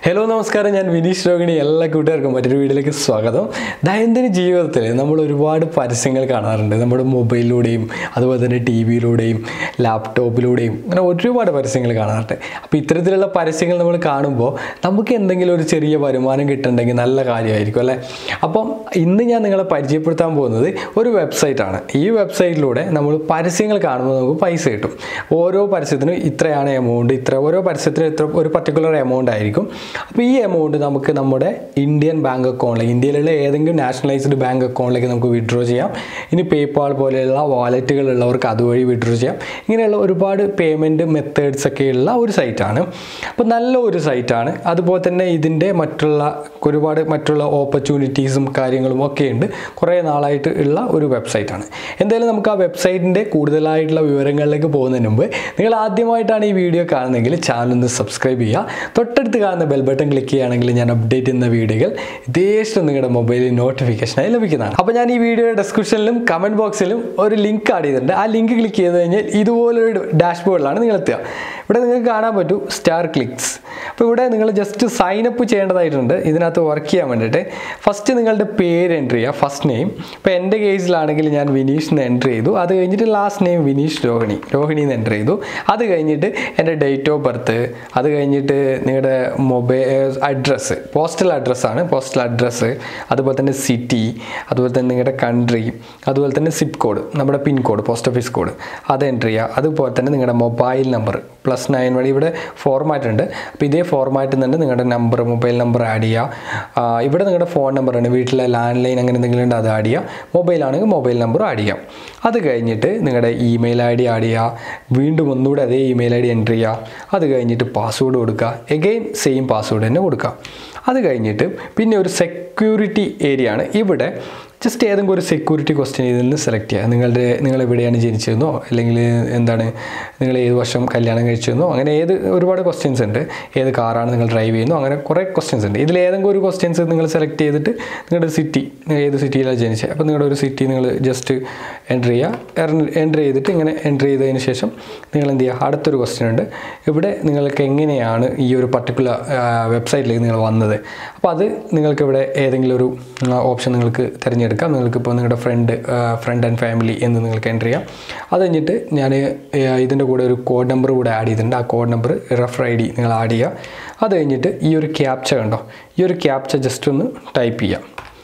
Hello നമസ്കാരം, ഞാൻ വിനീശ്രോഹിനി. എല്ലാ കൂട്ടുകാർക്കും മറ്റൊരു വീഡിയോയിലേക്ക് സ്വാഗതം. ദൈനംദിന ജീവിതത്തിൽ നമ്മൾ ഒരുപാട് പരസ്യങ്ങൾ കാണാറുണ്ട്. നമ്മുടെ മൊബൈലിലൂടെയും അതുപോലെ തന്നെ ടി വിയിലൂടെയും ലാപ്ടോപ്പിലൂടെയും അങ്ങനെ ഒരുപാട് പരസ്യങ്ങൾ കാണാറുണ്ട്. അപ്പോൾ ഇത്തരത്തിലുള്ള പരസ്യങ്ങൾ നമ്മൾ കാണുമ്പോൾ നമുക്ക് എന്തെങ്കിലും ഒരു ചെറിയ വരുമാനം കിട്ടുന്നുണ്ടെങ്കിൽ നല്ല കാര്യമായിരിക്കും അല്ലേ. അപ്പം ഇന്ന് ഞാൻ നിങ്ങളെ പരിചയപ്പെടുത്താൻ പോകുന്നത് ഒരു വെബ്സൈറ്റാണ്. ഈ വെബ്സൈറ്റിലൂടെ നമ്മൾ പരസ്യങ്ങൾ കാണുമ്പോൾ നമുക്ക് പൈസ കിട്ടും. ഓരോ പരസ്യത്തിനും ഇത്രയാണ് എമൗണ്ട്, ഓരോ പരസ്യത്തിനും ഇത്ര ഒരു പർട്ടിക്കുലർ എമൗണ്ട് ആയിരിക്കും. അപ്പോൾ ഈ എമൗണ്ട് നമുക്ക് നമ്മുടെ ഇന്ത്യൻ ബാങ്ക് അക്കൗണ്ടിലേക്ക്, ഇന്ത്യയിലുള്ള ഏതെങ്കിലും നാഷണലൈസ്ഡ് ബാങ്ക് അക്കൗണ്ടിലേക്ക് നമുക്ക് വിഡ്രോ ചെയ്യാം. ഇനി പേപാൽ പോലെയുള്ള വാലറ്റുകളുള്ളവർക്ക് അതുവഴി വിഡ്രോ ചെയ്യാം. ഇങ്ങനെയുള്ള ഒരുപാട് പേയ്മെൻറ്റ് മെത്തേഡ്സ് ഒക്കെയുള്ള ഒരു സൈറ്റാണ്. അപ്പോൾ നല്ല ഒരു സൈറ്റാണ്. അതുപോലെ തന്നെ ഇതിൻ്റെ ഒരുപാട് മറ്റുള്ള ഓപ്പർച്യൂണിറ്റീസും കാര്യങ്ങളും ഒക്കെ ഉണ്ട്. കുറേ നാളായിട്ട് ഉള്ള ഒരു വെബ്സൈറ്റാണ്. എന്തായാലും നമുക്ക് ആ വെബ്സൈറ്റിൻ്റെ കൂടുതലായിട്ടുള്ള വിവരങ്ങളിലേക്ക് പോകുന്നതിന് മുമ്പ് നിങ്ങൾ ആദ്യമായിട്ടാണ് ഈ വീഡിയോ കാണുന്നതെങ്കിൽ ചാനൽ ഒന്ന് സബ്സ്ക്രൈബ് ചെയ്യുക. തൊട്ടടുത്ത് കാണുന്ന ബെൽ ബട്ടൺ ക്ലിക്ക് ചെയ്യുകയാണെങ്കിൽ ഞാൻ അപ്ഡേറ്റ് ചെയ്യുന്ന വീഡിയോകൾ ദേശം നിങ്ങളുടെ മൊബൈലിൽ നോട്ടിഫിക്കേഷനായി ലഭിക്കുന്നതാണ്. അപ്പോൾ ഞാൻ ഈ വീഡിയോയുടെ ഡിസ്ക്രിപ്ഷനിലും കമൻറ്റ് ബോക്സിലും ഒരു ലിങ്ക് ആഡ് ചെയ്തിട്ടുണ്ട്. ആ ലിങ്ക് ക്ലിക്ക് ചെയ്ത് കഴിഞ്ഞാൽ ഇതുപോലൊരു ഡാഷ്ബോർഡിലാണ് നിങ്ങൾ എത്തുക. ഇവിടെ നിങ്ങൾക്ക് കാണാൻ പറ്റും Starclicks. അപ്പോൾ ഇവിടെ നിങ്ങൾ ജസ്റ്റ് സൈൻ അപ്പ് ചെയ്യേണ്ടതായിട്ടുണ്ട് ഇതിനകത്ത് വർക്ക് ചെയ്യാൻ വേണ്ടിയിട്ട്. ഫസ്റ്റ് നിങ്ങളുടെ പേര് എൻ്റർ ചെയ്യുക, ഫസ്റ്റ് നെയിം. ഇപ്പോൾ എൻ്റെ കേസിലാണെങ്കിൽ ഞാൻ വിനീഷ് എന്ന് എൻ്റർ ചെയ്തു. അത് കഴിഞ്ഞിട്ട് ലാസ്റ്റ് നെയിം രോഹിണി എന്ന് എൻ്റർ ചെയ്തു. അത് കഴിഞ്ഞിട്ട് എൻ്റെ ഡേറ്റ് ഓഫ് ബർത്ത്, അത് കഴിഞ്ഞിട്ട് നിങ്ങളുടെ മൊബൈൽ അഡ്രസ്സ്, പോസ്റ്റൽ അഡ്രസ്സ്, അതുപോലെ തന്നെ സിറ്റി, അതുപോലെ തന്നെ നിങ്ങളുടെ കൺട്രി, അതുപോലെ തന്നെ സിപ്പ് കോഡ്, നമ്മുടെ pin code, post office code, അത് എൻ്റർ ചെയ്യുക. അതുപോലെ തന്നെ നിങ്ങളുടെ മൊബൈൽ നമ്പർ +9 വഴി ഇവിടെ ഫോർമാറ്റ് ഉണ്ട്. അപ്പോൾ ഇതേ ഫോർമാറ്റിൽ നിന്ന് നിങ്ങളുടെ മൊബൈൽ നമ്പർ ആഡ് ചെയ്യുക. ഇവിടെ നിങ്ങളുടെ ഫോൺ നമ്പറാണ്, വീട്ടിലെ ലാൻഡ് ലൈൻ അങ്ങനെ എന്തെങ്കിലും ഉണ്ട് അത് ആഡ് ചെയ്യുക. മൊബൈലാണെങ്കിൽ മൊബൈൽ നമ്പർ ആഡ് ചെയ്യാം. അത് കഴിഞ്ഞിട്ട് നിങ്ങളുടെ ഇമെയിൽ ഐ ഡി ആഡ് ചെയ്യുക. വീണ്ടും ഒന്നുകൂടെ അതേ ഇമെയിൽ ഐ ഡി എൻ്റർ ചെയ്യുക. അത് കഴിഞ്ഞിട്ട് പാസ്വേഡ് കൊടുക്കുക. എഗെയിൻ സെയിം പാസ്വേഡ് തന്നെ കൊടുക്കുക. അത് കഴിഞ്ഞിട്ട് പിന്നെ ഒരു സെക്യൂരിറ്റി ഏരിയ ആണ്. ഇവിടെ ജസ്റ്റ് ഏതെങ്കിലും ഒരു സെക്യൂരിറ്റി ക്വസ്റ്റ്യൻ ഇതിൽ നിന്ന് സെലക്ട് ചെയ്യുക. നിങ്ങൾ എവിടെയാണ് ജനിച്ചതെന്നോ, അല്ലെങ്കിൽ എന്താണ് നിങ്ങൾ ഏത് വർഷം കല്യാണം കഴിച്ചതെന്നോ, അങ്ങനെ ഒരുപാട് ക്വസ്റ്റ്യൻസ് ഉണ്ട്. ഏത് കാറാണ് നിങ്ങൾ ഡ്രൈവ് ചെയ്യുന്നോ, അങ്ങനെ കുറേ ക്വസ്റ്റ്യൻസ് ഉണ്ട്. ഇതിൽ ഏതെങ്കിലും ഒരു ക്വസ്റ്റ്യൻസ് നിങ്ങൾ സെലക്ട് ചെയ്തിട്ട് നിങ്ങളുടെ സിറ്റി, ഏത് സിറ്റിയിലാണ് ജനിച്ചത്, അപ്പോൾ നിങ്ങളുടെ ഒരു സിറ്റി നിങ്ങൾ ജസ്റ്റ് എൻ്റർ ചെയ്തിട്ട് ഇങ്ങനെ എൻ്റർ ചെയ്തതിന് ശേഷം നിങ്ങൾ എന്ത് ചെയ്യുക, അടുത്തൊരു ക്വസ്റ്റ്യൻ ഉണ്ട്. ഇവിടെ നിങ്ങൾക്ക് എങ്ങനെയാണ് ഈ ഒരു പർട്ടിക്കുലർ വെബ്സൈറ്റിലേക്ക് നിങ്ങൾ വന്നത്, അപ്പോൾ അത് നിങ്ങൾക്ക് ഇവിടെ ഏതെങ്കിലും ഒരു ഓപ്ഷൻ നിങ്ങൾക്ക് തിരഞ്ഞെടുക്കാം. നിങ്ങൾക്കിപ്പോൾ നിങ്ങളുടെ ഫ്രണ്ട് ആൻഡ് ഫാമിലി എന്ന് നിങ്ങൾക്ക് എൻ്റർ ചെയ്യാം. അത് കഴിഞ്ഞിട്ട് ഞാൻ ഇതിൻ്റെ കൂടെ ഒരു കോഡ് നമ്പർ കൂടെ ആഡ് ചെയ്തിട്ടുണ്ട്. ആ കോഡ് നമ്പർ റെഫർ ID നിങ്ങൾ ആഡ് ചെയ്യുക. അത് കഴിഞ്ഞിട്ട് ഈ ഒരു ക്യാപ്ച കണ്ടോ, ഈ ഒരു ക്യാപ്ച ജസ്റ്റ് ഒന്ന് ടൈപ്പ് ചെയ്യാം.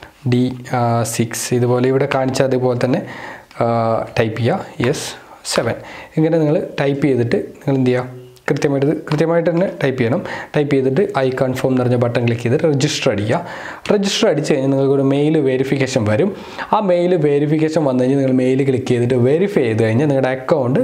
D6 ഇതുപോലെ ഇവിടെ കാണിച്ച അതുപോലെ തന്നെ ടൈപ്പ് ചെയ്യുക. S7 ഇങ്ങനെ നിങ്ങൾ ടൈപ്പ് ചെയ്തിട്ട് നിങ്ങൾ എന്ത് ചെയ്യുക, കൃത്യമായിട്ട് തന്നെ ടൈപ്പ് ചെയ്യണം. ടൈപ്പ് ചെയ്തിട്ട് ഐ കൺഫേം എന്ന് പറഞ്ഞ ബട്ടൺ ക്ലിക്ക് ചെയ്ത് രജിസ്റ്റർ അടിക്കുക. രജിസ്റ്റർ അടിച്ച് കഴിഞ്ഞാൽ നിങ്ങൾക്കൊരു മെയിൽ വെരിഫിക്കേഷൻ വരും. ആ മെയിൽ വെരിഫിക്കേഷൻ വന്നു കഴിഞ്ഞാൽ നിങ്ങൾ മെയിൽ ക്ലിക്ക് ചെയ്തിട്ട് വെരിഫൈ ചെയ്ത് കഴിഞ്ഞാൽ നിങ്ങളുടെ അക്കൗണ്ട്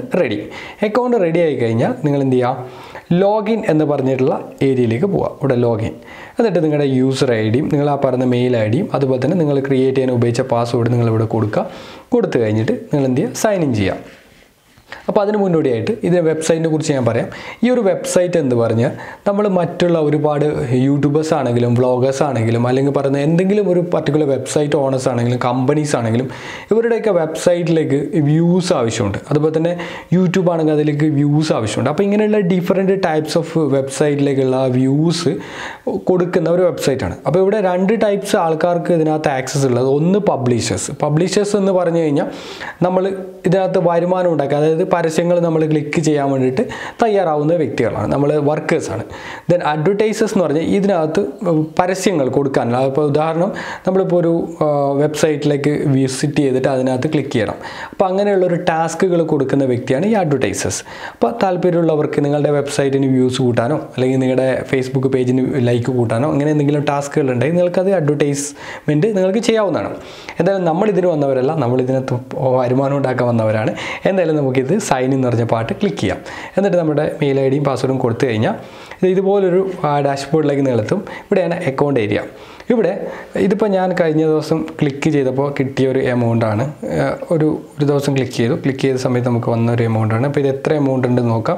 റെഡി ആയി കഴിഞ്ഞാൽ നിങ്ങൾ എന്ത് ചെയ്യുക, ലോഗിൻ എന്ന് പറഞ്ഞിട്ടുള്ള ഏരിയയിലേക്ക് പോവുക. ഇവിടെ ലോഗിൻ, എന്നിട്ട് നിങ്ങളുടെ യൂസർ ID യും നിങ്ങൾ ആ പറഞ്ഞ മെയിൽ ID യും അതുപോലെ തന്നെ നിങ്ങൾ ക്രിയേറ്റ് ചെയ്യാൻ ഉപയോഗിച്ച പാസ്വേഡ് നിങ്ങളിവിടെ കൊടുത്ത് കഴിഞ്ഞിട്ട് നിങ്ങൾ എന്ത് ചെയ്യുക, സൈൻ ഇൻ ചെയ്യുക. അപ്പോൾ അതിന് മുന്നോടിയായിട്ട് ഇതിൻ്റെ വെബ്സൈറ്റിനെ കുറിച്ച് ഞാൻ പറയാം. ഈ ഒരു വെബ്സൈറ്റ് എന്ന് പറഞ്ഞാൽ നമ്മൾ മറ്റുള്ള ഒരുപാട് യൂട്യൂബേഴ്സ് ആണെങ്കിലും വ്ളോഗേഴ്സ് ആണെങ്കിലും അല്ലെങ്കിൽ പറയുന്ന എന്തെങ്കിലും ഒരു പർട്ടിക്കുലർ വെബ്സൈറ്റ് ഓണേഴ്സ് ആണെങ്കിലും കമ്പനീസ് ആണെങ്കിലും ഇവരുടെയൊക്കെ വെബ്സൈറ്റിലേക്ക് വ്യൂസ് ആവശ്യമുണ്ട്. അതുപോലെ തന്നെ യൂട്യൂബ് ആണെങ്കിൽ അതിലേക്ക് വ്യൂസ് ആവശ്യമുണ്ട്. അപ്പോൾ ഇങ്ങനെയുള്ള ഡിഫറെൻറ്റ് ടൈപ്സ് ഓഫ് വെബ്സൈറ്റിലേക്കുള്ള വ്യൂസ് കൊടുക്കുന്ന ഒരു വെബ്സൈറ്റാണ്. അപ്പോൾ ഇവിടെ 2 ടൈപ്സ് ആൾക്കാർക്ക് ഇതിനകത്ത് ആക്സസ് ഉള്ളത്. ഒന്ന് പബ്ലിഷേഴ്സ് എന്ന് പറഞ്ഞു കഴിഞ്ഞാൽ നമ്മൾ ഇതിനകത്ത് വരുമാനം ഉണ്ടാക്കുക, അതായത് പരസ്യങ്ങൾ നമ്മൾ ക്ലിക്ക് ചെയ്യാൻ വേണ്ടിയിട്ട് തയ്യാറാവുന്ന വ്യക്തികളാണ്, നമ്മൾ വർക്കേഴ്സാണ്. ദെൻ അഡ്വർടൈസേഴ്സ് എന്ന് പറഞ്ഞാൽ ഇതിനകത്ത് പരസ്യങ്ങൾ കൊടുക്കാനുള്ള, ഇപ്പോൾ ഉദാഹരണം നമ്മളിപ്പോൾ ഒരു വെബ്സൈറ്റിലേക്ക് വിസിറ്റ് ചെയ്തിട്ട് അതിനകത്ത് ക്ലിക്ക് ചെയ്യണം. അപ്പോൾ അങ്ങനെയുള്ളൊരു ടാസ്കുകൾ കൊടുക്കുന്ന വ്യക്തിയാണ് ഈ അഡ്വർടൈസേഴ്സ്. അപ്പോൾ താല്പര്യമുള്ളവർക്ക് നിങ്ങളുടെ വെബ്സൈറ്റിന് വ്യൂസ് കൂട്ടാനോ അല്ലെങ്കിൽ നിങ്ങളുടെ ഫേസ്ബുക്ക് പേജിന് ലൈക്ക് കൂട്ടാനോ അങ്ങനെ എന്തെങ്കിലും ടാസ്കുകൾ ഉണ്ടെങ്കിൽ നിങ്ങൾക്കത് അഡ്വർടൈസ്മെൻറ്റ് നിങ്ങൾക്ക് ചെയ്യാവുന്നതാണ്. എന്തായാലും നമ്മളിതിന് വന്നവരല്ല, നമ്മളിതിനകത്ത് വരുമാനം ഉണ്ടാക്കാൻ വന്നവരാണ്. എന്തായാലും നമുക്കിത് സൈൻ ഇൻ എന്ന് പറഞ്ഞ പാട്ട് ക്ലിക്ക് ചെയ്യാം. എന്നിട്ട് നമ്മുടെ മെയിൽ ID യും പാസ്വേഡും കൊടുത്തു കഴിഞ്ഞാൽ ഇതുപോലൊരു ഡാഷ്ബോർഡിലേക്ക് നിങ്ങളെത്തും. ഇവിടെയാണ് അക്കൗണ്ട് ഏരിയ. ഇതിപ്പോൾ ഞാൻ കഴിഞ്ഞ ദിവസം ക്ലിക്ക് ചെയ്തപ്പോൾ കിട്ടിയ ഒരു എമൗണ്ടാണ്. ഒരു ദിവസം ക്ലിക്ക് ചെയ്ത സമയത്ത് നമുക്ക് വന്ന ഒരു എമൗണ്ടാണ്. അപ്പോൾ ഇത് എത്ര എമൗണ്ട് ഉണ്ടെന്ന് നോക്കാം.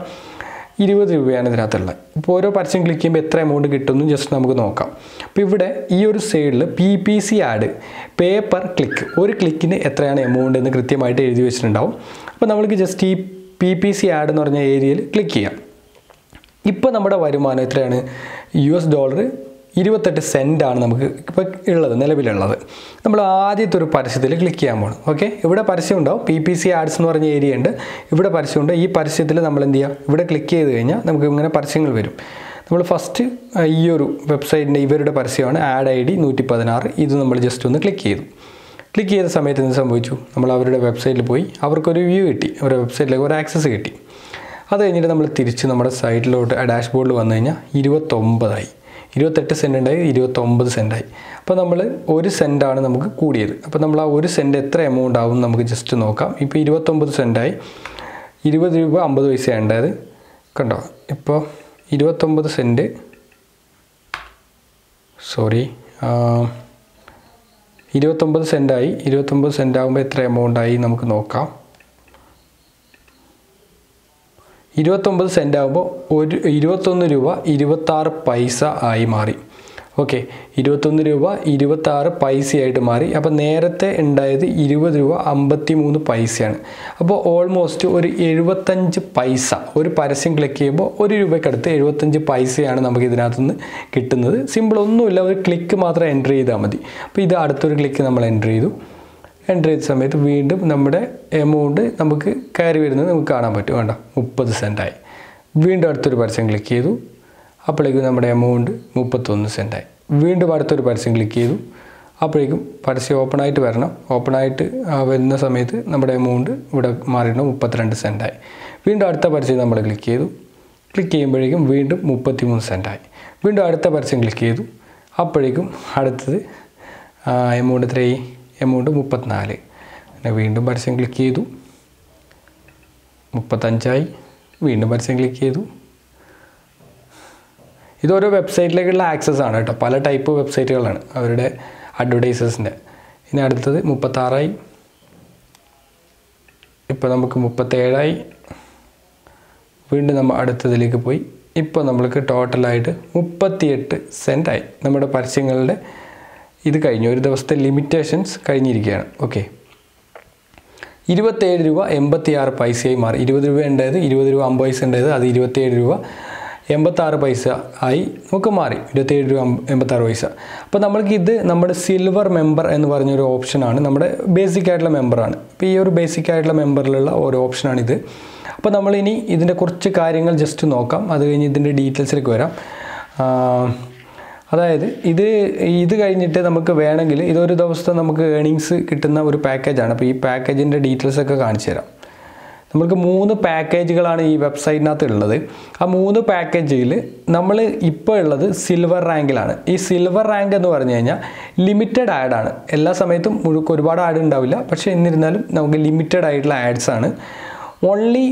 20 രൂപയാണ് ഇതിനകത്തുള്ളത്. ഇപ്പോൾ ഓരോ പരസ്യം ക്ലിക്ക് ചെയ്യുമ്പോൾ എത്ര എമൗണ്ട് കിട്ടുമെന്ന് ജസ്റ്റ് നമുക്ക് നോക്കാം. അപ്പോൾ ഇവിടെ ഈ ഒരു സൈഡിൽ PPC ad, pay per click, ഒരു ക്ലിക്കിന് എത്രയാണ് എമൗണ്ട് എന്ന് കൃത്യമായിട്ട് എഴുതി വെച്ചിട്ടുണ്ടാവും. അപ്പോൾ നമ്മൾക്ക് ജസ്റ്റ് ഈ PPC ആഡ് എന്ന് പറഞ്ഞ ഏരിയയിൽ ക്ലിക്ക് ചെയ്യാം. ഇപ്പോൾ നമ്മുടെ വരുമാനം എത്രയാണ്, $28 സെൻറ്റാണ് നമുക്ക് ഇപ്പോൾ ഉള്ളത്, നിലവിലുള്ളത്. നമ്മൾ ആദ്യത്തെ ഒരു പരസ്യത്തിൽ ക്ലിക്ക് ചെയ്യാൻ പോകണം. ഓക്കെ, ഇവിടെ പരസ്യം ഉണ്ടാവും, PPC ആഡ്സ് എന്ന് പറഞ്ഞ ഏരിയ ഉണ്ട്, ഇവിടെ പരസ്യമുണ്ട്. ഈ പരസ്യത്തിൽ നമ്മൾ എന്ത് ചെയ്യുക, ഇവിടെ ക്ലിക്ക് ചെയ്ത് കഴിഞ്ഞാൽ നമുക്ക് ഇങ്ങനെ പരസ്യങ്ങൾ വരും. നമ്മൾ ഫസ്റ്റ് ഈ ഒരു വെബ്സൈറ്റിൻ്റെ ഇവരുടെ പരസ്യമാണ് ആഡ് ID 116. ഇത് നമ്മൾ ജസ്റ്റ് ഒന്ന് ക്ലിക്ക് ചെയ്തു. ക്ലിക്ക് ചെയ്ത സമയത്ത് എന്ത് സംഭവിച്ചു, നമ്മൾ അവരുടെ വെബ്സൈറ്റിൽ പോയി അവർക്കൊരു വ്യൂ കിട്ടി, അവരുടെ വെബ്സൈറ്റിലേക്ക് ഒരു ആക്സസ് കിട്ടി. അത് കഴിഞ്ഞിട്ട് നമ്മൾ തിരിച്ച് നമ്മുടെ സൈറ്റിലോട്ട് ഡാഷ്ബോർഡിൽ വന്നു കഴിഞ്ഞാൽ 29 28 സെൻറ്റ് ഉണ്ടായി, 29 സെൻറ്റായി. അപ്പോൾ നമ്മൾ 1 സെൻറ്റാണ് നമുക്ക് കൂടിയത്. അപ്പോൾ നമ്മൾ ആ 1 സെൻറ്റ് എത്ര എമൗണ്ട് ആവും നമുക്ക് ജസ്റ്റ് നോക്കാം. ഇപ്പോൾ 29 സെൻറ്റായി, 20 രൂപ 50 പൈസയാണ് ഉണ്ടായത്. കണ്ടോ, ഇപ്പോൾ 29 സെൻറ്റ്, സോറി 29 സെൻറ്റായി. 29 സെൻറ്റ് ആകുമ്പോൾ എത്ര എമൗണ്ട് ആയി നമുക്ക് നോക്കാം. 29 സെൻറ്റ് ആകുമ്പോൾ 21 രൂപ 26 പൈസ ആയി മാറി. ഓക്കെ, 21 രൂപ 26 പൈസയായിട്ട് മാറി. അപ്പോൾ നേരത്തെ ഉണ്ടായത് 20 രൂപ 53 പൈസയാണ്. അപ്പോൾ ഓൾമോസ്റ്റ് ഒരു 75 പൈസ ഒരു പരസ്യം ക്ലിക്ക് ചെയ്യുമ്പോൾ 1 രൂപയ്ക്കടുത്ത് 75 പൈസയാണ് നമുക്ക് ഇതിനകത്തുനിന്ന് കിട്ടുന്നത്. സിമ്പിൾ ഒന്നുമില്ല, ഒരു ക്ലിക്ക് മാത്രം എൻ്റർ ചെയ്താൽ മതി. അപ്പോൾ ഇത് അടുത്തൊരു ക്ലിക്ക് നമ്മൾ എൻ്റർ ചെയ്തു. എൻ്റർ ചെയ്ത സമയത്ത് വീണ്ടും നമ്മുടെ എമൗണ്ട് നമുക്ക് കയറി വരുന്നത് നമുക്ക് കാണാൻ പറ്റും. വേണ്ട, 30 സെൻറ്റായി. വീണ്ടും അടുത്തൊരു പരസ്യം ക്ലിക്ക് ചെയ്തു, അപ്പോഴേക്കും നമ്മുടെ എമൗണ്ട് 31 സെൻറ്റായി. വീണ്ടും അടുത്തൊരു പരസ്യം ക്ലിക്ക് ചെയ്തു, അപ്പോഴേക്കും പരസ്യം ഓപ്പണായിട്ട് വരണം. ഓപ്പണായിട്ട് വരുന്ന സമയത്ത് നമ്മുടെ എമൗണ്ട് ഇവിടെ മാറിയിട്ട് 32 സെൻറ്റായി. വീണ്ടും അടുത്ത പരസ്യം നമ്മൾ ക്ലിക്ക് ചെയ്തു. ക്ലിക്ക് ചെയ്യുമ്പോഴേക്കും വീണ്ടും 33 സെൻറ്റായി. വീണ്ടും അടുത്ത പരസ്യം ക്ലിക്ക് ചെയ്തു, അപ്പോഴേക്കും അടുത്തത് എമൗണ്ട് എത്രയായി, എമൗണ്ട് 34. പിന്നെ വീണ്ടും പരസ്യം ക്ലിക്ക് ചെയ്തു, 35ആയി. വീണ്ടും പരസ്യം ക്ലിക്ക് ചെയ്തു. ഇതൊരു വെബ്സൈറ്റിലേക്കുള്ള ആക്സസ് ആണ് കേട്ടോ, പല ടൈപ്പ് വെബ്സൈറ്റുകളാണ് അവരുടെ അഡ്വർടൈസേഴ്സിൻ്റെ. ഇനി അടുത്തത് 36ആയി. ഇപ്പോൾ നമുക്ക് 37ആയി. വീണ്ടും നമ്മൾ അടുത്തതിലേക്ക് പോയി. ഇപ്പോൾ നമ്മൾക്ക് ടോട്ടലായിട്ട് 38 സെൻറ്റായി. നമ്മുടെ പരസ്യങ്ങളുടെ ഇത് കഴിഞ്ഞു, ഒരു ദിവസത്തെ ലിമിറ്റേഷൻസ് കഴിഞ്ഞിരിക്കുകയാണ്. ഓക്കെ, 27 രൂപ 86 പൈസയായി മാറി. 20 രൂപ ഉണ്ടായത്, 20 രൂപ 50 പൈസ ഉണ്ടായത്, അത് 27 രൂപ 86 പൈസ ആയി നമുക്ക് മാറി. 27 രൂപ 86 പൈസ. അപ്പോൾ നമ്മൾക്ക് ഇത് നമ്മുടെ സിൽവർ മെമ്പർ എന്ന് പറഞ്ഞൊരു ഓപ്ഷനാണ്, നമ്മുടെ ബേസിക് ആയിട്ടുള്ള മെമ്പറാണ്. അപ്പോൾ ഈ ഒരു ബേസിക് ആയിട്ടുള്ള മെമ്പറിലുള്ള ഒരു ഓപ്ഷനാണിത്. അപ്പോൾ നമ്മളിനി ഇതിൻ്റെ കുറച്ച് കാര്യങ്ങൾ ജസ്റ്റ് നോക്കാം, അത് കഴിഞ്ഞ് ഇതിൻ്റെ ഡീറ്റെയിൽസിലേക്ക് വരാം. അതായത് ഇത് കഴിഞ്ഞിട്ട് നമുക്ക് വേണമെങ്കിൽ ഇതൊരു ദിവസത്തെ നമുക്ക് ഏണിങ്സ് കിട്ടുന്ന ഒരു പാക്കേജാണ്. അപ്പോൾ ഈ പാക്കേജിൻ്റെ ഡീറ്റെയിൽസൊക്കെ കാണിച്ചു തരാം. നമുക്ക് 3 പാക്കേജുകളാണ് ഈ വെബ്സൈറ്റിനകത്ത് ഉള്ളത്. ആ 3 പാക്കേജിൽ നമ്മൾ ഇപ്പോൾ ഉള്ളത് സിൽവർ റാങ്കിലാണ്. ഈ സിൽവർ റാങ്ക് എന്ന് പറഞ്ഞു കഴിഞ്ഞാൽ ലിമിറ്റഡ് ആഡാണ്. എല്ലാ സമയത്തും ഒരുപാട് ആഡ് ഉണ്ടാവില്ല, പക്ഷേ എന്നിരുന്നാലും നമുക്ക് ലിമിറ്റഡ് ആയിട്ടുള്ള ആഡ്സാണ്. ഓൺലി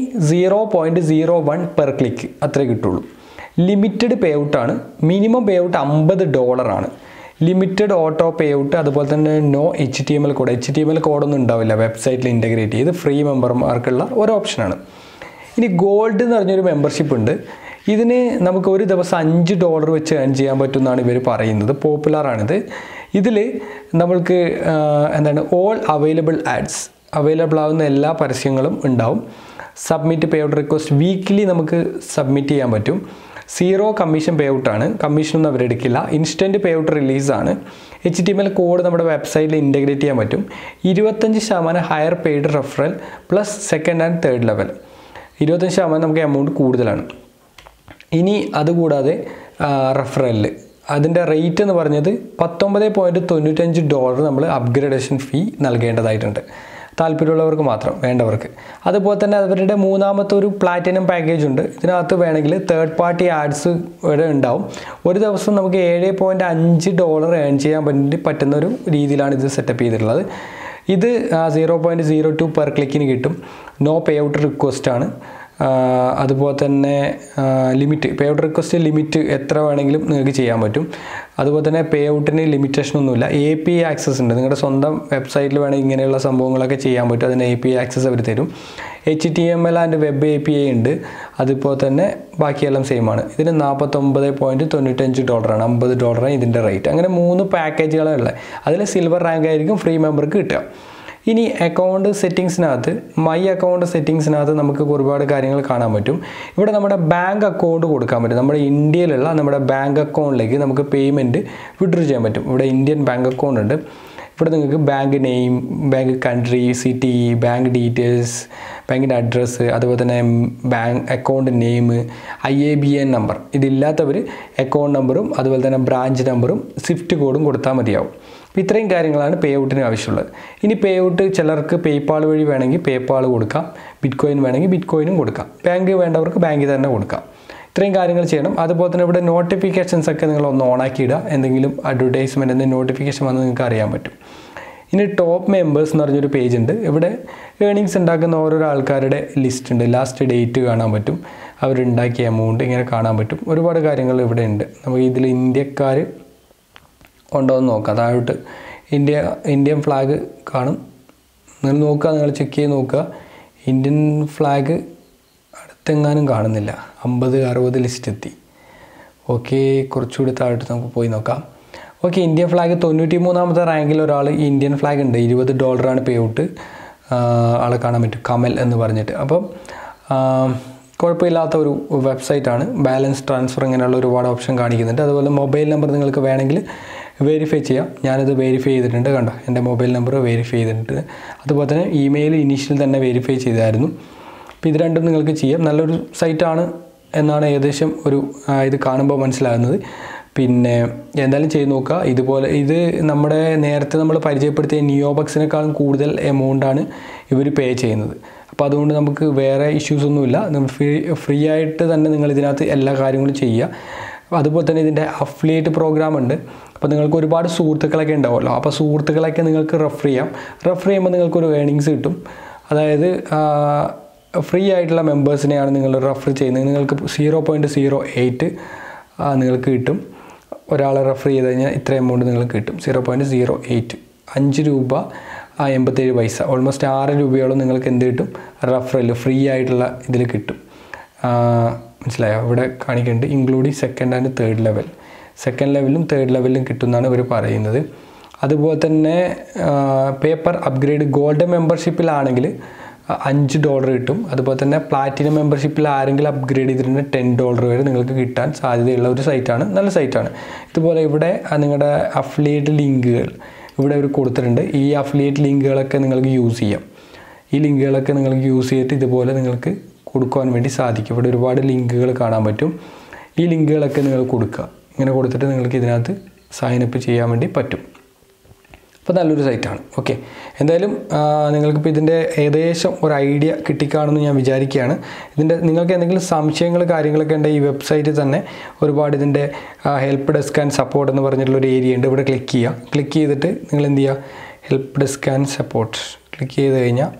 0.01 പെർ ക്ലിക്ക് അത്രേ കിട്ടുള്ളൂ. ലിമിറ്റഡ് പേ ഔട്ടാണ്. Minimum payout $50 limited auto payout. അതുപോലെ തന്നെ നോ HTML കോഡ്. HTML കോഡൊന്നും ഉണ്ടാവില്ല വെബ്സൈറ്റിൽ ഇൻ്റഗ്രേറ്റ് ചെയ്ത്. ഫ്രീ മെമ്പർമാർക്കുള്ള ഒരു ഓപ്ഷനാണ്. ഇനി ഗോൾഡ് എന്ന് പറഞ്ഞൊരു മെമ്പർഷിപ്പ് ഉണ്ട്. ഇതിന് നമുക്ക് ഒരു ദിവസം $5 വെച്ച് ഏൺ ചെയ്യാൻ പറ്റുമെന്നാണ് ഇവർ പറയുന്നത്. പോപ്പുലറാണിത്. ഇതിൽ നമ്മൾക്ക് എന്താണ് ഓൾ അവൈലബിൾ ആഡ്സ്, അവൈലബിൾ ആവുന്ന എല്ലാ പരസ്യങ്ങളും ഉണ്ടാവും. Submit payout request weekly നമുക്ക് സബ്മിറ്റ് ചെയ്യാൻ പറ്റും. 0 കമ്മീഷൻ പേ ഔട്ടാണ്, കമ്മീഷനൊന്നും അവരെടുക്കില്ല. ഇൻസ്റ്റൻറ്റ് പേ ഔട്ട് റിലീസാണ്. HTML കോഡ് നമ്മുടെ വെബ്സൈറ്റിൽ ഇൻ്റഗ്രേറ്റ് ചെയ്യാൻ പറ്റും. 25% higher paid referral plus second and third level. 25% നമുക്ക് എമൗണ്ട് കൂടുതലാണ്. ഇനി അതുകൂടാതെ റെഫറലിൽ അതിൻ്റെ റേറ്റ് എന്ന് പറഞ്ഞത് $19.95 നമ്മൾ അപ്ഗ്രേഡേഷൻ ഫീ നൽകേണ്ടതായിട്ടുണ്ട്. താല്പര്യമുള്ളവർക്ക് മാത്രം, വേണ്ടവർക്ക്. അതുപോലെ തന്നെ അവരുടെ മൂന്നാമത്തെ ഒരു പ്ലാറ്റിനം പാക്കേജ് ഉണ്ട്. ഇതിനകത്ത് വേണമെങ്കിൽ തേർഡ് പാർട്ടി ആഡ്സ് ഇവിടെ ഉണ്ടാവും. ഒരു ദിവസം നമുക്ക് $7.5 ഏൺ ചെയ്യാൻ പറ്റുന്ന ഒരു രീതിയിലാണ് ഇത് സെറ്റപ്പ് ചെയ്തിട്ടുള്ളത്. ഇത് 0.02 പെർ ക്ലിക്കിന് കിട്ടും. നോ പേ ഔട്ട് റിക്വസ്റ്റാണ്. അതുപോലെ തന്നെ limit, payout request limit എത്ര വേണമെങ്കിലും നിങ്ങൾക്ക് ചെയ്യാൻ പറ്റും. അതുപോലെ തന്നെ പേ ഔട്ടിന് ലിമിറ്റേഷനൊന്നുമില്ല. API ആക്സസ് ഉണ്ട്. നിങ്ങളുടെ സ്വന്തം വെബ്സൈറ്റിൽ വേണമെങ്കിൽ ഇങ്ങനെയുള്ള സംഭവങ്ങളൊക്കെ ചെയ്യാൻ പറ്റും. അതിന് API ആക്സസ് അവർ തരും. HTML ആൻഡ് വെബ് API ഉണ്ട്. അതുപോലെ തന്നെ ബാക്കിയെല്ലാം സെയിമാണ്. ഇതിന് $49.95 ആണ്, $50 ഇതിൻ്റെ റേറ്റ്. അങ്ങനെ 3 പാക്കേജുകളേ ഉള്ളത്. അതിൽ സിൽവർ റാങ്ക് ആയിരിക്കും ഫ്രീ മെമ്പർക്ക് കിട്ടുക. ഇനി അക്കൗണ്ട് സെറ്റിങ്സിനകത്ത് മൈ അക്കൗണ്ട് സെറ്റിങ്സിനകത്ത് നമുക്ക് ഒരുപാട് കാര്യങ്ങൾ കാണാൻ പറ്റും. ഇവിടെ നമ്മുടെ ബാങ്ക് അക്കൗണ്ട് കൊടുക്കാൻ പറ്റും. നമ്മുടെ ഇന്ത്യയിലുള്ള നമ്മുടെ ബാങ്ക് അക്കൗണ്ടിലേക്ക് നമുക്ക് പേയ്മെൻറ്റ് വിഡ്രോ ചെയ്യാൻ പറ്റും. ഇവിടെ ഇന്ത്യൻ ബാങ്ക് അക്കൗണ്ട് ഉണ്ട്. ഇവിടെ നിങ്ങൾക്ക് bank name, bank country, city, bank details, ബാങ്കിൻ്റെ അഡ്രസ്സ്, അതുപോലെ തന്നെ bank account name, IABN number. ഇതില്ലാത്തവർ അക്കൗണ്ട് നമ്പറും അതുപോലെ തന്നെ ബ്രാഞ്ച് നമ്പറും സ്വിഫ്റ്റ് കോഡും കൊടുത്താൽ മതിയാവും. അപ്പോൾ ഇത്രയും കാര്യങ്ങളാണ് പേ ഔട്ടിന് ആവശ്യമുള്ളത്. ഇനി പേ ഔട്ട് ചിലർക്ക് പേയ്പാൾ വഴി വേണമെങ്കിൽ പേയ്പാൾ കൊടുക്കാം, ബിറ്റ് കോയിൻ വേണമെങ്കിൽ ബിറ്റ് കോയിനും കൊടുക്കാം, ബാങ്ക് വേണ്ടവർക്ക് ബാങ്കിൽ തന്നെ കൊടുക്കാം. ഇത്രയും കാര്യങ്ങൾ ചെയ്യണം. അതുപോലെ തന്നെ ഇവിടെ നോട്ടിഫിക്കേഷൻസ് ഒക്കെ നിങ്ങൾ ഒന്ന് ഓണാക്കി ഇടുക. എന്തെങ്കിലും അഡ്വർടൈസ്മെൻറ്റ് എന്തെങ്കിലും നോട്ടിഫിക്കേഷൻ വന്ന് നിങ്ങൾക്ക് അറിയാൻ പറ്റും. ഇനി ടോപ്പ് മെമ്പേഴ്സ് എന്ന് പറഞ്ഞൊരു പേജ് ഉണ്ട്. ഇവിടെ ഏണിങ്സ് ഉണ്ടാക്കുന്ന ഓരോരോ ആൾക്കാരുടെ ലിസ്റ്റ് ഉണ്ട്. ലാസ്റ്റ് ഡേറ്റ് കാണാൻ പറ്റും, അവരുണ്ടാക്കിയ എമൗണ്ട് ഇങ്ങനെ കാണാൻ പറ്റും. ഒരുപാട് കാര്യങ്ങൾ ഇവിടെ ഉണ്ട്. നമുക്ക് ഇതിൽ ഇന്ത്യക്കാർ ഉണ്ടോ എന്ന് നോക്കാം. താഴോട്ട് ഇന്ത്യൻ ഫ്ലാഗ് കാണും. നിങ്ങൾ നോക്കുക, നിങ്ങൾ ചെക്ക് ചെയ്ത് നോക്കുക. ഇന്ത്യൻ ഫ്ലാഗ് അടുത്തെങ്ങാനും കാണുന്നില്ല. 50-60 ലിസ്റ്റ് എത്തി. ഓക്കെ, കുറച്ചുകൂടി താഴോട്ട് നമുക്ക് പോയി നോക്കാം. ഓക്കെ, ഇന്ത്യൻ ഫ്ലാഗ് 93ാമത്തെ റാങ്കിൽ ഒരാൾ ഇന്ത്യൻ ഫ്ലാഗ് ഉണ്ട്. $20 പേ ഔട്ട്. ആളെ കാണാൻ പറ്റും, കമൽ എന്ന് പറഞ്ഞിട്ട്. അപ്പം കുഴപ്പമില്ലാത്ത ഒരു വെബ്സൈറ്റാണ്. ബാലൻസ് ട്രാൻസ്ഫർ ഇങ്ങനെയുള്ള ഒരുപാട് ഓപ്ഷൻ കാണിക്കുന്നുണ്ട്. അതുപോലെ മൊബൈൽ നമ്പർ നിങ്ങൾക്ക് വേണമെങ്കിൽ വെരിഫൈ ചെയ്യാം. ഞാനത് വെരിഫൈ ചെയ്തിട്ടുണ്ട്. കണ്ടോ, എൻ്റെ മൊബൈൽ നമ്പർ വെരിഫൈ ചെയ്തിട്ടുണ്ട്. അതുപോലെ തന്നെ ഇമെയിൽ ഇനീഷ്യൽ തന്നെ വെരിഫൈ ചെയ്തായിരുന്നു. അപ്പോൾ ഇത് രണ്ടും നിങ്ങൾക്ക് ചെയ്യാം. നല്ലൊരു സൈറ്റാണ് എന്നാണ് ഏകദേശം ഒരു ഇത് കാണുമ്പോൾ മനസ്സിലാകുന്നത്. പിന്നെ എന്തായാലും ചെയ്ത് നോക്കുക. ഇതുപോലെ ഇത് നമ്മുടെ നേരത്തെ നമ്മൾ പരിചയപ്പെടുത്തിയ നിയോബക്സിനേക്കാളും കൂടുതൽ എമൗണ്ടാണ് ഇവർ പേ ചെയ്യുന്നത്. അപ്പോൾ അതുകൊണ്ട് നമുക്ക് വേറെ ഇഷ്യൂസൊന്നുമില്ല. ഫ്രീ ആയിട്ട് തന്നെ നിങ്ങൾ ഇതിനകത്ത് എല്ലാ കാര്യങ്ങളും ചെയ്യുക. അതുപോലെ തന്നെ ഇതിൻ്റെ അഫിലിയേറ്റ് പ്രോഗ്രാം ഉണ്ട്. അപ്പോൾ നിങ്ങൾക്ക് ഒരുപാട് സുഹൃത്തുക്കളൊക്കെ ഉണ്ടാവുമല്ലോ. അപ്പോൾ സുഹൃത്തുക്കളൊക്കെ നിങ്ങൾക്ക് റെഫർ ചെയ്യാം. റെഫർ ചെയ്യുമ്പോൾ നിങ്ങൾക്കൊരു ഏണിങ്സ് കിട്ടും. അതായത് ഫ്രീ ആയിട്ടുള്ള മെമ്പേഴ്സിനെയാണ് നിങ്ങൾ റെഫർ ചെയ്യുന്നത്. നിങ്ങൾക്ക് 0.08 നിങ്ങൾക്ക് കിട്ടും. ഒരാളെ റെഫർ ചെയ്ത് കഴിഞ്ഞാൽ ഇത്ര എമൗണ്ട് നിങ്ങൾക്ക് കിട്ടും. 0.08 $5.87. ഓൾമോസ്റ്റ് 6 രൂപയോളം നിങ്ങൾക്ക് എന്ത് കിട്ടും? റെഫറൽ ഫ്രീ ആയിട്ടുള്ള ഇതിൽ കിട്ടും. മനസ്സിലായോ? ഇവിടെ കാണിക്കുന്നുണ്ട് including second and third level. Second ലെവലും തേർഡ് ലെവലിലും കിട്ടുമെന്നാണ് ഇവർ പറയുന്നത്. അതുപോലെ തന്നെ പേപ്പർ അപ്ഗ്രേഡ് ഗോൾഡ് മെമ്പർഷിപ്പിലാണെങ്കിൽ $5 കിട്ടും. അതുപോലെ തന്നെ പ്ലാറ്റിനം മെമ്പർഷിപ്പിൽ ആരെങ്കിലും അപ്ഗ്രേഡ് ചെയ്തിട്ടുണ്ടെങ്കിൽ $10 വരെ നിങ്ങൾക്ക് കിട്ടാൻ സാധ്യതയുള്ള ഒരു സൈറ്റാണ്. നല്ല സൈറ്റാണ്. ഇതുപോലെ ഇവിടെ നിങ്ങളുടെ അഫിലിയേറ്റ് ലിങ്കുകൾ ഇവിടെ അവർ കൊടുത്തിട്ടുണ്ട്. ഈ അഫിലിയേറ്റ് ലിങ്കുകളൊക്കെ നിങ്ങൾക്ക് യൂസ് ചെയ്യാം. ഈ ലിങ്കുകളൊക്കെ നിങ്ങൾക്ക് യൂസ് ചെയ്തിട്ട് ഇതുപോലെ നിങ്ങൾക്ക് കൊടുക്കുവാൻ വേണ്ടി സാധിക്കും. ഇവിടെ ഒരുപാട് ലിങ്കുകൾ കാണാൻ പറ്റും. ഈ ലിങ്കുകളൊക്കെ നിങ്ങൾ കൊടുക്കുക. ഇങ്ങനെ കൊടുത്തിട്ട് നിങ്ങൾക്ക് ഇതിനകത്ത് സൈനപ്പ് ചെയ്യാൻ വേണ്ടി പറ്റും. അപ്പോൾ നല്ലൊരു സൈറ്റാണ്. ഓക്കെ, എന്തായാലും നിങ്ങൾക്കിപ്പോൾ ഇതിൻ്റെ ഏകദേശം ഒരു ഐഡിയ കിട്ടിക്കാണെന്ന് ഞാൻ വിചാരിക്കുകയാണ്. നിങ്ങൾക്ക് എന്തെങ്കിലും സംശയങ്ങൾ കാര്യങ്ങളൊക്കെ ഉണ്ടെങ്കിൽ ഈ വെബ്സൈറ്റിൽ തന്നെ ഒരുപാട് ഇതിൻ്റെ ഹെൽപ്പ് ഡെസ്ക് ആൻഡ് സപ്പോർട്ട് എന്ന് പറഞ്ഞിട്ടുള്ളൊരു ഏരിയ ഉണ്ട്. ഇവിടെ ക്ലിക്ക് ചെയ്യുക. ക്ലിക്ക് ചെയ്തിട്ട് നിങ്ങൾ എന്ത് ചെയ്യുക? Help desk and support click ചെയ്ത് കഴിഞ്ഞാൽ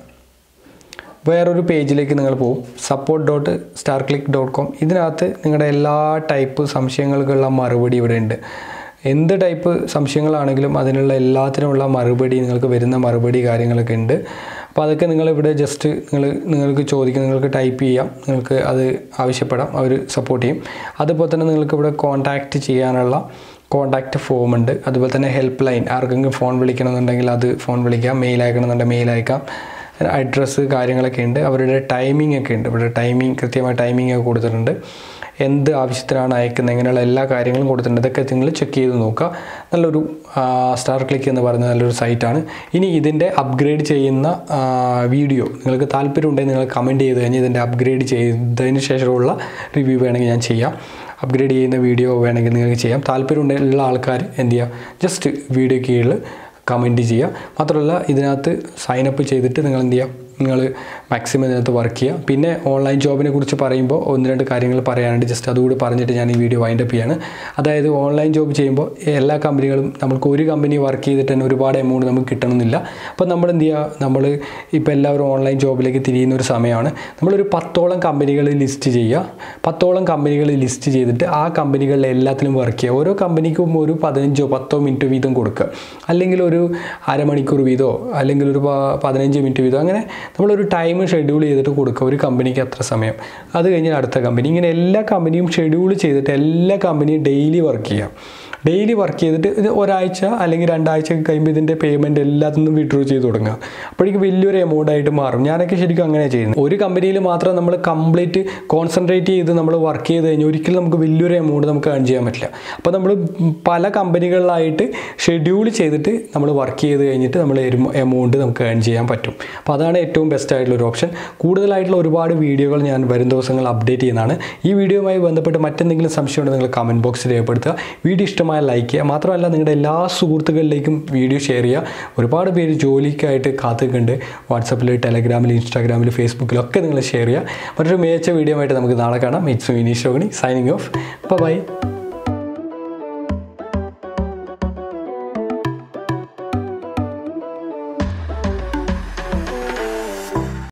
വേറൊരു പേജിലേക്ക് നിങ്ങൾ പോകും. support.starclick.com. ഇതിനകത്ത് നിങ്ങളുടെ എല്ലാ ടൈപ്പ് സംശയങ്ങൾക്കുള്ള മറുപടി ഇവിടെ ഉണ്ട്. എന്ത് ടൈപ്പ് സംശയങ്ങളാണെങ്കിലും അതിനുള്ള എല്ലാത്തിനുമുള്ള മറുപടി, നിങ്ങൾക്ക് വരുന്ന മറുപടി കാര്യങ്ങളൊക്കെ ഉണ്ട്. അപ്പോൾ അതൊക്കെ നിങ്ങളിവിടെ ജസ്റ്റ് നിങ്ങൾക്ക് ചോദിക്കാം, നിങ്ങൾക്ക് ടൈപ്പ് ചെയ്യാം, നിങ്ങൾക്ക് അത് ആവശ്യപ്പെടാം, അവർ സപ്പോർട്ട് ചെയ്യും. അതുപോലെ തന്നെ നിങ്ങൾക്ക് ഇവിടെ കോൺടാക്റ്റ് ചെയ്യാനുള്ള കോൺടാക്റ്റ് ഫോം ഉണ്ട്. അതുപോലെ തന്നെ ഹെൽപ്പ് ലൈൻ, ആർക്കെങ്കിലും ഫോൺ വിളിക്കണമെന്നുണ്ടെങ്കിൽ അത് ഫോൺ വിളിക്കാം, മെയിൽ അയക്കണമെന്നുണ്ടെങ്കിൽ മെയിൽ അയക്കാം. അഡ്രസ്സ് കാര്യങ്ങളൊക്കെ ഉണ്ട്. അവരുടെ ടൈമിംഗ് ഒക്കെ ഉണ്ട്. ഇവിടെ കൃത്യമായ ടൈമിംഗ് ഒക്കെ കൊടുത്തിട്ടുണ്ട്. എന്ത് ആവശ്യത്തിനാണ് അയക്കുന്നത്, ഇങ്ങനെയുള്ള എല്ലാ കാര്യങ്ങളും കൊടുത്തിട്ടുണ്ട്. ഇതൊക്കെ നിങ്ങൾ ചെക്ക് ചെയ്ത് നോക്കുക. നല്ലൊരു സ്റ്റാർ ക്ലിക്ക് എന്ന് പറയുന്ന നല്ലൊരു സൈറ്റാണ്. ഇനി ഇതിൻ്റെ അപ്ഗ്രേഡ് ചെയ്യുന്ന വീഡിയോ നിങ്ങൾക്ക് താല്പര്യമുണ്ടെങ്കിൽ നിങ്ങൾ കമൻറ്റ് ചെയ്ത് കഴിഞ്ഞാൽ ഇതിൻ്റെ അപ്ഗ്രേഡ് ചെയ്തതിന് ശേഷമുള്ള റിവ്യൂ വേണമെങ്കിൽ ഞാൻ ചെയ്യാം. അപ്ഗ്രേഡ് ചെയ്യുന്ന വീഡിയോ വേണമെങ്കിൽ നിങ്ങൾക്ക് ചെയ്യാം. താല്പര്യമുള്ള ആൾക്കാർ എന്ത് ചെയ്യുക? ജസ്റ്റ് വീഡിയോ കീഴിൽ കമൻറ്റ് ചെയ്യുക. മാത്രമല്ല ഇതിനകത്ത് സൈനപ്പ് ചെയ്തിട്ട് നിങ്ങൾ എന്ത് ചെയ്യുക? നിങ്ങൾ മാക്സിമം ഇതിനകത്ത് വർക്ക് ചെയ്യുക. പിന്നെ ഓൺലൈൻ ജോബിനെ കുറിച്ച് പറയുമ്പോൾ 1-2 കാര്യങ്ങൾ പറയാനുണ്ട്. ജസ്റ്റ് അതുകൂടി പറഞ്ഞിട്ട് ഞാൻ ഈ വീഡിയോ വൈൻഡപ്പ് ചെയ്യാണ്. അതായത് ഓൺലൈൻ ജോബ് ചെയ്യുമ്പോൾ എല്ലാ കമ്പനികളും നമുക്ക് ഒരു കമ്പനി വർക്ക് ചെയ്തിട്ട് തന്നെ ഒരുപാട് എമൗണ്ട് നമുക്ക് കിട്ടണമെന്നില്ല. അപ്പോൾ നമ്മൾ എന്ത് ചെയ്യുക? നമ്മൾ ഇപ്പോൾ എല്ലാവരും ഓൺലൈൻ ജോബിലേക്ക് തിരിയുന്ന ഒരു സമയമാണ്. നമ്മളൊരു 10ഓളം കമ്പനികൾ ലിസ്റ്റ് ചെയ്യുക. 10ഓളം കമ്പനികൾ ലിസ്റ്റ് ചെയ്തിട്ട് ആ കമ്പനികളിൽ എല്ലാത്തിലും വർക്ക് ചെയ്യുക. ഓരോ കമ്പനിക്കും ഒരു 15-10 മിനിറ്റ് വീതം കൊടുക്കുക. അല്ലെങ്കിൽ ഒരു അരമണിക്കൂർ വീതമോ അല്ലെങ്കിൽ ഒരു 15 മിനിറ്റ് വീതമോ, അങ്ങനെ നമ്മളൊരു ടൈം ഷെഡ്യൂൾ ചെയ്തിട്ട് കൊടുക്കുക. ഒരു കമ്പനിക്ക് അത്ര സമയം, അത് കഴിഞ്ഞാൽ അടുത്ത കമ്പനി, ഇങ്ങനെ എല്ലാ കമ്പനിയും ഷെഡ്യൂൾ ചെയ്തിട്ട് എല്ലാ കമ്പനിയും ഡെയിലി വർക്ക് ചെയ്യാം. ഡെയിലി വർക്ക് ചെയ്തിട്ട് ഇത് ഒരാഴ്ച അല്ലെങ്കിൽ 2 ആഴ്ച കഴിയുമ്പോൾ ഇതിൻ്റെ പേയ്മെൻറ്റ് എല്ലാത്തിനും വിഡ്രോ ചെയ്ത് തുടങ്ങുക. അപ്പോഴേക്കും വലിയൊരു എമൗണ്ട് ആയിട്ട് മാറും. ഞാനൊക്കെ ശരിക്കും അങ്ങനെ ചെയ്യുന്നത്. ഒരു കമ്പനിയിൽ മാത്രം നമ്മൾ കംപ്ലീറ്റ് കോൺസെൻട്രേറ്റ് ചെയ്ത് നമ്മൾ വർക്ക് ചെയ്ത് കഴിഞ്ഞാൽ ഒരിക്കലും നമുക്ക് വലിയൊരു എമൗണ്ട് നമുക്ക് ഏൺ ചെയ്യാൻ പറ്റില്ല. അപ്പോൾ നമ്മൾ പല കമ്പനികളിലായിട്ട് ഷെഡ്യൂൾ ചെയ്തിട്ട് നമ്മൾ വർക്ക് ചെയ്ത് കഴിഞ്ഞിട്ട് നമ്മൾ എമൗണ്ട് നമുക്ക് ഏൺ ചെയ്യാൻ പറ്റും. അപ്പോൾ അതാണ് ഏറ്റവും ബെസ്റ്റ് ആയിട്ടുള്ളൊരു ഓപ്ഷൻ. കൂടുതലായിട്ടുള്ള ഒരുപാട് വീഡിയോകൾ ഞാൻ വരും ദിവസങ്ങൾ അപ്ഡേറ്റ് ചെയ്യുന്നതാണ്. ഈ വീഡിയോയുമായി ബന്ധപ്പെട്ട് മറ്റെന്തെങ്കിലും സംശയം ഉണ്ടെങ്കിൽ നിങ്ങൾ കമൻറ്റ് ബോക്സിൽ രേഖപ്പെടുത്തുക. വീഡിയോ ഇഷ്ടമായ ലൈക്ക് ചെയ്യുക. മാത്രമല്ല നിങ്ങളുടെ എല്ലാ സുഹൃത്തുക്കളിലേക്കും വീഡിയോ ഷെയർ ചെയ്യുക. ഒരുപാട് പേര് ജോലിക്കായിട്ട് കാത്തുനിൽക്കുന്നുണ്ട്. വാട്സപ്പിൽ, ടെലഗ്രാമിൽ, ഇൻസ്റ്റാഗ്രാമിൽ, ഫേസ്ബുക്കിലൊക്കെ നിങ്ങൾ ഷെയർ ചെയ്യുക. മറ്റൊരു മികച്ച വീഡിയോ ആയിട്ട് നമുക്ക് നാളെ കാണാം. It's Vineesh Rohini signing off. By.